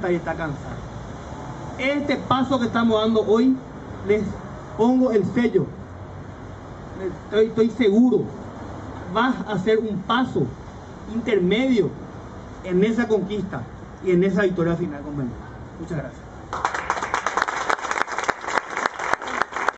agota y está cansado. Este paso que estamos dando hoy, les pongo el sello. Estoy seguro, vas a ser un paso intermedio en esa conquista y en esa victoria final con Venezuela. Muchas gracias.